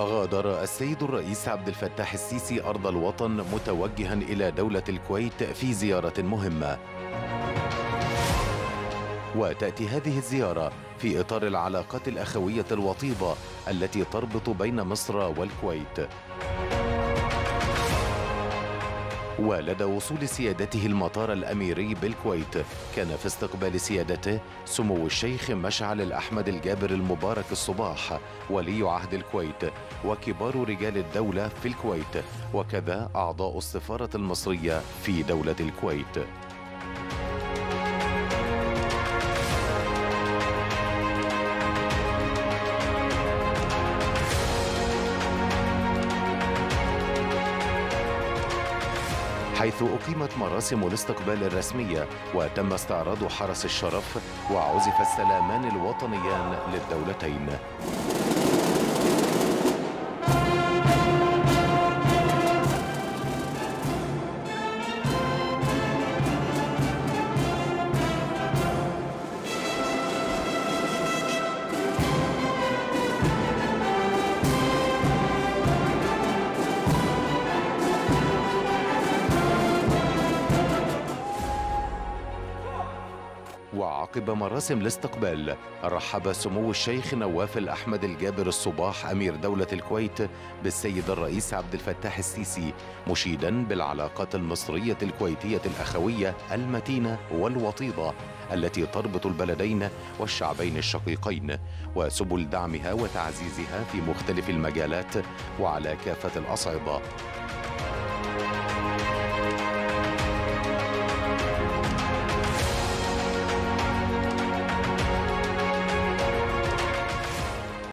غادر السيد الرئيس عبد الفتاح السيسي أرض الوطن متوجها إلى دولة الكويت في زيارة مهمة. وتأتي هذه الزيارة في إطار العلاقات الأخوية الوطيدة التي تربط بين مصر والكويت. ولدى وصول سيادته المطار الأميري بالكويت، كان في استقبال سيادته سمو الشيخ مشعل الأحمد الجابر المبارك الصباح ولي عهد الكويت وكبار رجال الدولة في الكويت، وكذا أعضاء السفارة المصرية في دولة الكويت. حيث أقيمت مراسم الاستقبال الرسمية وتم استعراض حرس الشرف وعزف السلامان الوطنيان للدولتين. وعقب مراسم الاستقبال رحب سمو الشيخ نواف الأحمد الجابر الصباح أمير دولة الكويت بالسيد الرئيس عبد الفتاح السيسي، مشيدا بالعلاقات المصرية الكويتية الأخوية المتينة والوطيدة التي تربط البلدين والشعبين الشقيقين، وسبل دعمها وتعزيزها في مختلف المجالات وعلى كافة الأصعدة.